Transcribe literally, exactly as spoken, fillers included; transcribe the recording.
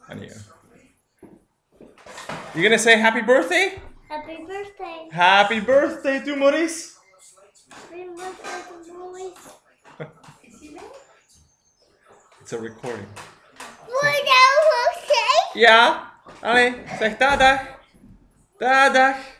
Annie. You gonna say happy birthday? Happy birthday. Happy birthday to Maurice. Happy birthday to Maurice. It's a recording. Moet je nou ook zeggen? Ja. Allee, zeg dadag. Dadag.